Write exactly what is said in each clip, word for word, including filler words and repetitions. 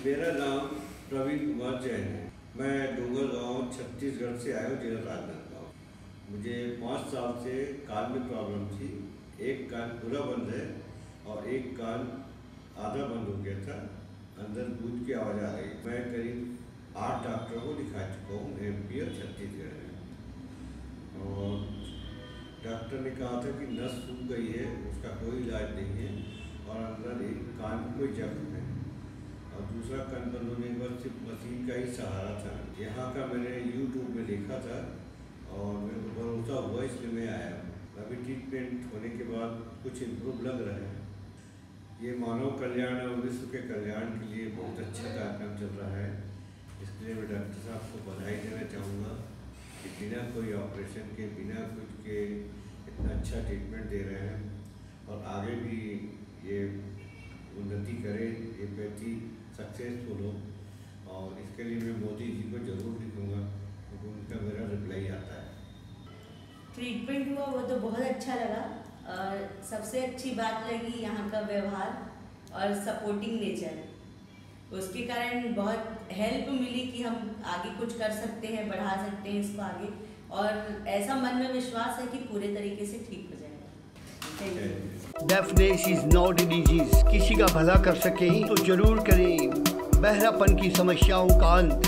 मेरा नाम प्रवीण कुमार जैन है। मैं डोंगर गांव छत्तीसगढ़ से आया हूँ, जिला राजनांदगांव। मुझे पाँच साल से कान में प्रॉब्लम थी। एक कान पूरा बंद है और एक कान आधा बंद हो गया था, अंदर गूंज की आवाज़ आ रही। मैं करीब आठ डॉक्टरों को दिखा चुका हूँ एम पी और छत्तीसगढ़ में, और डॉक्टर ने कहा था कि नस सूख गई है, उसका कोई इलाज नहीं है, और अंदर एक कान में कोई जख्म है और दूसरा कान बंद होने के बाद सिर्फ मशीन का ही सहारा था। यहाँ का मैंने यूट्यूब में देखा था और मेरे को भरोसा हुआ, इसलिए मैं आया हूँ। अभी ट्रीटमेंट होने के बाद कुछ इम्प्रूव लग रहा है। ये मानव कल्याण और विश्व के कल्याण के लिए बहुत अच्छा कार्यक्रम चल रहा है। इसलिए मैं डॉक्टर साहब को बधाई देना चाहूँगा कि बिना कोई ऑपरेशन के, बिना कुछ के इतना अच्छा ट्रीटमेंट दे रहे हैं, और आगे भी ये उन्नति करे, ये पैथी सक्सेसफुल हो। और इसके लिए मैं मोदी जी को जरूर लिखूँगा, क्योंकि उनका मेरा रिप्लाई आता है। ट्रीटमेंट हुआ वो तो बहुत अच्छा लगा, और सबसे अच्छी बात लगी यहाँ का व्यवहार और सपोर्टिंग नेचर। उसके कारण बहुत हेल्प मिली कि हम आगे कुछ कर सकते हैं, बढ़ा सकते हैं इसको आगे, और ऐसा मन में विश्वास है कि पूरे तरीके से ठीक हो जाएगा। Thank you. Deafness is not a disease. किसी का भला कर सकें तो जरूर करें। बहरापन की समस्याओं का अंत।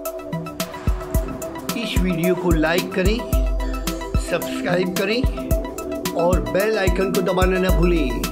इस वीडियो को लाइक करें, सब्सक्राइब करें और बेल आइकन को दबाना न भूलें।